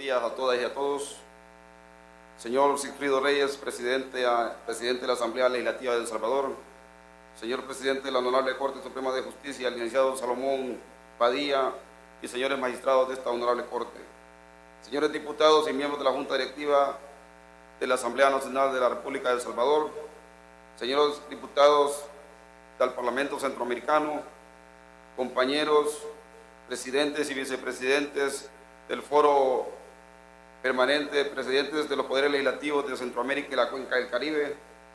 días a todas y a todos. Señor Sigfrido Reyes, presidente de la Asamblea Legislativa de El Salvador. Señor presidente de la Honorable Corte Suprema de Justicia, el licenciado Salomón Padilla, y señores magistrados de esta Honorable Corte. Señores diputados y miembros de la Junta Directiva de la Asamblea Nacional de la República de El Salvador. Señores diputados del Parlamento Centroamericano, compañeros, presidentes y vicepresidentes del Foro Permanente, presidentes de los poderes legislativos de Centroamérica y la Cuenca del Caribe,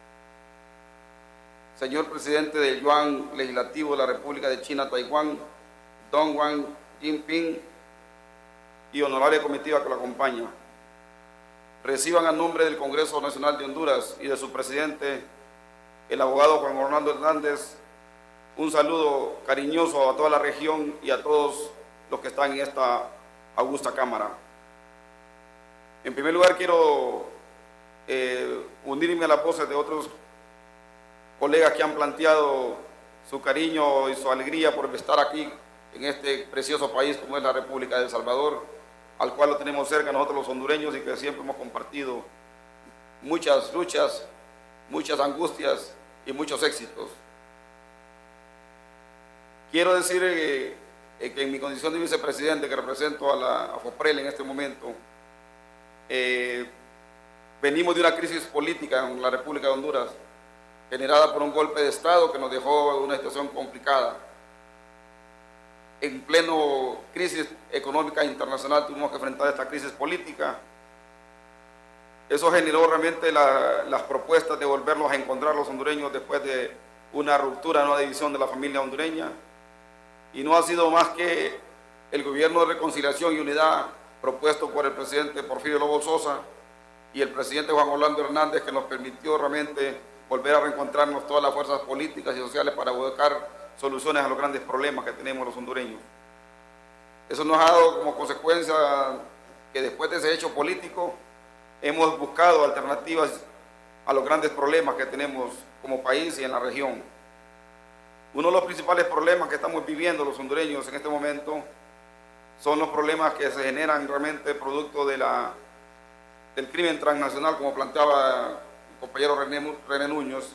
señor presidente del Yuan Legislativo de la República de China, Taiwán, Don Wang Jinping, y honorable comitiva que lo acompaña. Reciban a nombre del Congreso Nacional de Honduras y de su presidente, el abogado Juan Orlando Hernández, un saludo cariñoso a toda la región y a todos los que están en esta augusta Cámara. En primer lugar, quiero unirme a las voces de otros colegas que han planteado su cariño y su alegría por estar aquí en este precioso país como es la República de El Salvador, al cual lo tenemos cerca nosotros los hondureños y que siempre hemos compartido muchas luchas, muchas angustias y muchos éxitos. Quiero decir que en mi condición de vicepresidente, que represento a FOPREL en este momento, venimos de una crisis política en la República de Honduras, generada por un golpe de Estado que nos dejó en una situación complicada. En pleno crisis económica internacional tuvimos que enfrentar esta crisis política. Eso generó realmente las propuestas de volverlos a encontrar los hondureños después de una ruptura, una división de la familia hondureña. Y no ha sido más que el gobierno de reconciliación y unidad propuesto por el presidente Porfirio Lobo Sosa y el presidente Juan Orlando Hernández, que nos permitió realmente volver a reencontrarnos todas las fuerzas políticas y sociales para buscar soluciones a los grandes problemas que tenemos los hondureños. Eso nos ha dado como consecuencia que después de ese hecho político hemos buscado alternativas a los grandes problemas que tenemos como país y en la región. Uno de los principales problemas que estamos viviendo los hondureños en este momento son los problemas que se generan realmente producto del crimen transnacional, como planteaba el compañero René Núñez,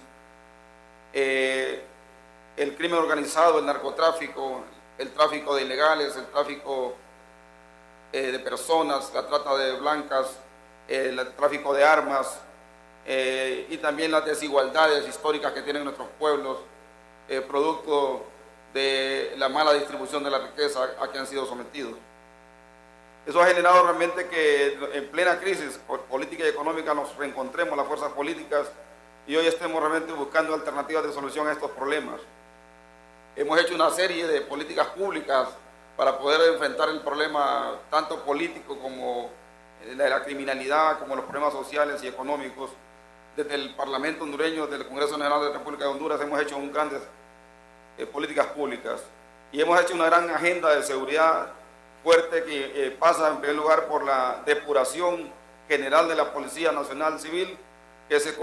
el crimen organizado, el narcotráfico, el tráfico de ilegales, el tráfico de personas, la trata de blancas, el tráfico de armas y también las desigualdades históricas que tienen nuestros pueblos, producto de la mala distribución de la riqueza a que han sido sometidos. Eso ha generado realmente que en plena crisis política y económica nos reencontremos las fuerzas políticas y hoy estemos realmente buscando alternativas de solución a estos problemas. Hemos hecho una serie de políticas públicas para poder enfrentar el problema tanto político como de la criminalidad, como los problemas sociales y económicos. Desde el Parlamento hondureño, desde el Congreso Nacional de la República de Honduras, hemos hecho grandes políticas públicas y hemos hecho una gran agenda de seguridad fuerte que pasa en primer lugar por la depuración general de la Policía Nacional Civil, que se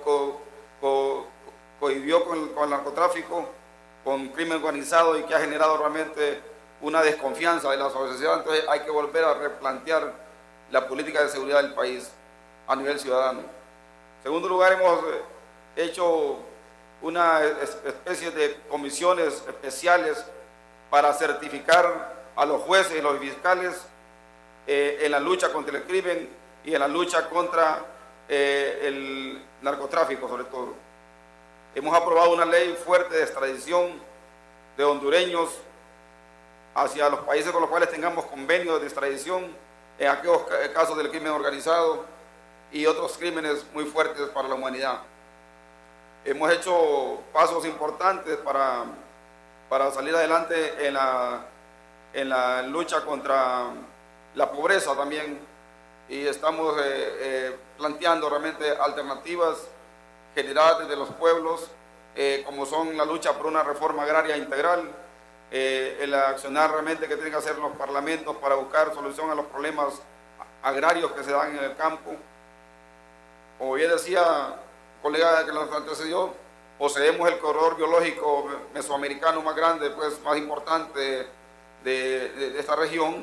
cohibió con el narcotráfico, con crimen organizado y que ha generado realmente una desconfianza de la sociedad. Entonces hay que volver a replantear la política de seguridad del país a nivel ciudadano. En segundo lugar, hemos hecho una especie de comisiones especiales para certificar a los jueces y los fiscales en la lucha contra el crimen y en la lucha contra el narcotráfico sobre todo. Hemos aprobado una ley fuerte de extradición de hondureños hacia los países con los cuales tengamos convenios de extradición en aquellos casos del crimen organizado y otros crímenes muy fuertes para la humanidad. Hemos hecho pasos importantes para salir adelante en la lucha contra la pobreza también, y estamos planteando realmente alternativas generadas desde los pueblos, como son la lucha por una reforma agraria integral, el accionar realmente que tienen que hacer los parlamentos para buscar solución a los problemas agrarios que se dan en el campo. Como bien decía el colega que nos antecedió, poseemos el corredor biológico mesoamericano más grande, pues más importante de esta región,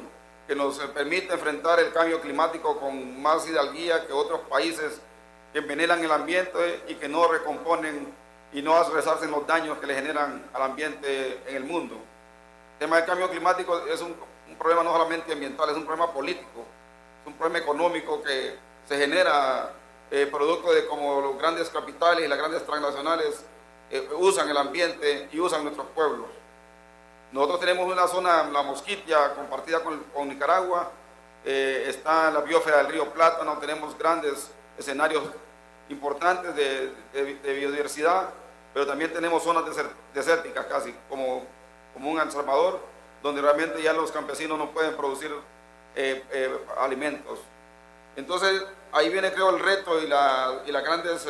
que nos permite enfrentar el cambio climático con más hidalguía que otros países que envenenan el ambiente y que no recomponen y no resarcen los daños que le generan al ambiente en el mundo. El tema del cambio climático es un problema no solamente ambiental, es un problema político, es un problema económico que se genera producto de cómo los grandes capitales y las grandes transnacionales usan el ambiente y usan nuestros pueblos. Nosotros tenemos una zona, la Mosquitia, compartida con Nicaragua, está la biosfera del río Plátano, tenemos grandes escenarios importantes de biodiversidad, pero también tenemos zonas desérticas casi, como un El Salvador, donde realmente ya los campesinos no pueden producir alimentos. Entonces, ahí viene, creo, el reto y los grandes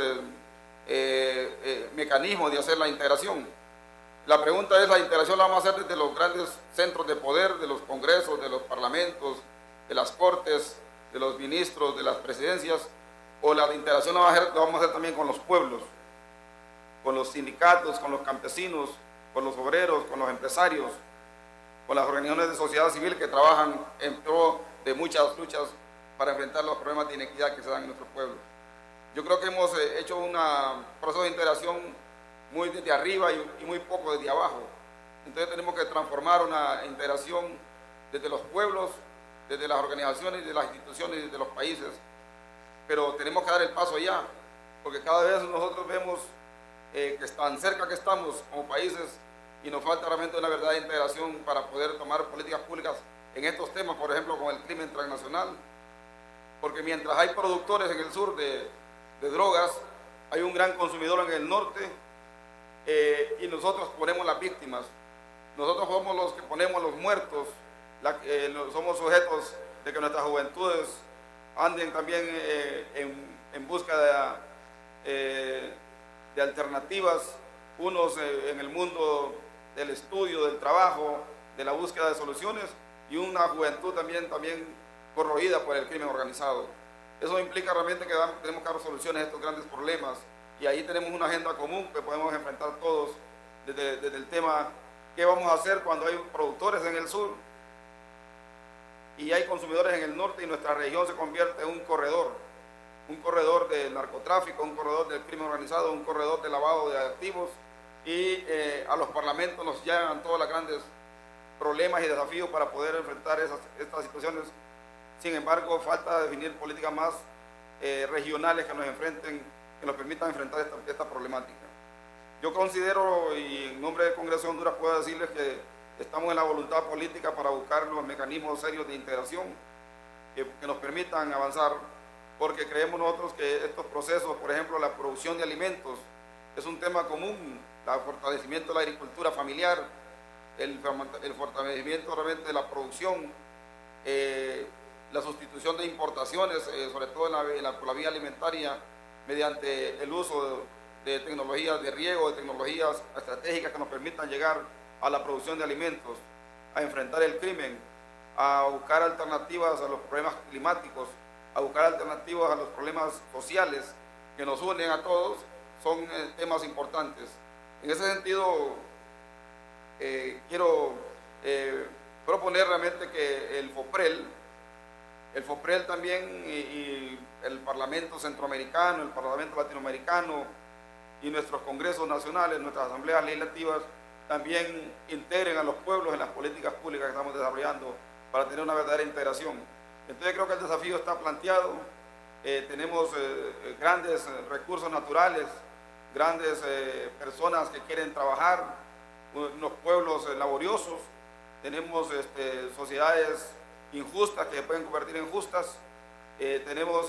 mecanismos de hacer la integración. La pregunta es, ¿la integración la vamos a hacer desde los grandes centros de poder, de los congresos, de los parlamentos, de las cortes, de los ministros, de las presidencias? ¿O la integración la vamos a hacer también con los pueblos, con los sindicatos, con los campesinos, con los obreros, con los empresarios, con las organizaciones de sociedad civil que trabajan en pro de muchas luchas para enfrentar los problemas de inequidad que se dan en nuestro pueblo? Yo creo que hemos hecho un proceso de integración muy desde arriba y muy poco desde abajo. Entonces tenemos que transformar una integración desde los pueblos, desde las organizaciones, de las instituciones y desde los países. Pero tenemos que dar el paso ya, porque cada vez nosotros vemos que tan cerca que estamos como países y nos falta realmente una verdadera integración para poder tomar políticas públicas en estos temas, por ejemplo, con el crimen transnacional. Porque mientras hay productores en el sur de drogas, hay un gran consumidor en el norte y nosotros ponemos las víctimas. Nosotros somos los que ponemos los muertos, somos sujetos de que nuestras juventudes anden también en busca de alternativas, unos en el mundo del estudio, del trabajo, de la búsqueda de soluciones, y una juventud también corroída por el crimen organizado. Eso implica realmente que tenemos que dar soluciones a estos grandes problemas, y ahí tenemos una agenda común que podemos enfrentar todos desde el tema qué vamos a hacer cuando hay productores en el sur y hay consumidores en el norte y nuestra región se convierte en un corredor del narcotráfico, un corredor del crimen organizado, un corredor de lavado de activos, y a los parlamentos nos llegan todos los grandes problemas y desafíos para poder enfrentar estas situaciones. Sin embargo, falta definir políticas más regionales que nos permitan enfrentar esta problemática. Yo considero, y en nombre del Congreso de Honduras puedo decirles que estamos en la voluntad política para buscar los mecanismos serios de integración que nos permitan avanzar, porque creemos nosotros que estos procesos, por ejemplo, la producción de alimentos, es un tema común, el fortalecimiento de la agricultura familiar, el fortalecimiento realmente de la producción, la sustitución de importaciones, sobre todo por la vía alimentaria, mediante el uso de tecnologías de riego, de tecnologías estratégicas que nos permitan llegar a la producción de alimentos, a enfrentar el crimen, a buscar alternativas a los problemas climáticos, a buscar alternativas a los problemas sociales que nos unen a todos, son temas importantes. En ese sentido, quiero proponer realmente que el FOPREL también y el Parlamento Centroamericano, el Parlamento Latinoamericano y nuestros congresos nacionales, nuestras asambleas legislativas, también integren a los pueblos en las políticas públicas que estamos desarrollando para tener una verdadera integración. Entonces creo que el desafío está planteado, tenemos grandes recursos naturales, grandes personas que quieren trabajar, unos pueblos laboriosos, tenemos sociedades injustas que se pueden convertir en justas, tenemos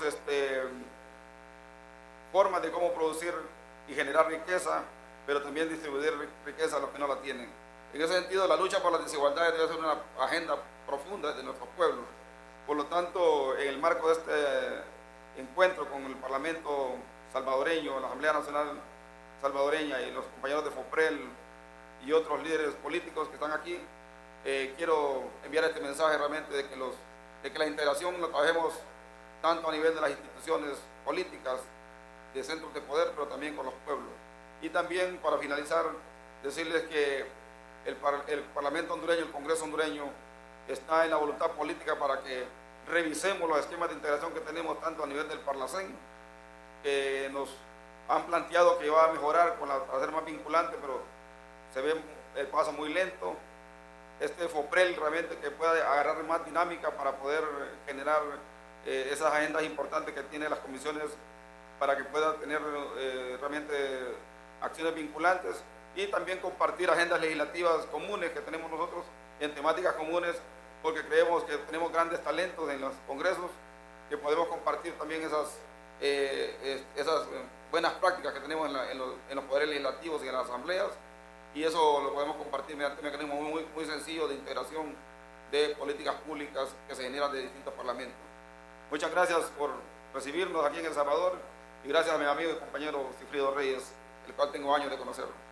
formas de cómo producir y generar riqueza, pero también distribuir riqueza a los que no la tienen. En ese sentido, la lucha por las desigualdades debe ser una agenda profunda de nuestros pueblos. Por lo tanto, en el marco de este encuentro con el Parlamento salvadoreño, la Asamblea Nacional salvadoreña y los compañeros de FOPREL y otros líderes políticos que están aquí, quiero enviar este mensaje realmente de que la integración la trabajemos tanto a nivel de las instituciones políticas, de centros de poder, pero también con los pueblos. Y también, para finalizar, decirles que el Parlamento hondureño, el Congreso hondureño, está en la voluntad política para que revisemos los esquemas de integración que tenemos tanto a nivel del Parlacén, que nos han planteado que va a mejorar a ser más vinculante, pero se ve el paso muy lento. Este FOPREL realmente que pueda agarrar más dinámica para poder generar esas agendas importantes que tienen las comisiones para que puedan tener realmente acciones vinculantes y también compartir agendas legislativas comunes que tenemos nosotros en temáticas comunes, porque creemos que tenemos grandes talentos en los congresos, que podemos compartir también esas buenas prácticas que tenemos en los poderes legislativos y en las asambleas, y eso lo podemos compartir mediante un mecanismo muy sencillo de integración de políticas públicas que se generan de distintos parlamentos. Muchas gracias por recibirnos aquí en El Salvador y gracias a mi amigo y compañero Sigfrido Reyes, el cual tengo años de conocerlo.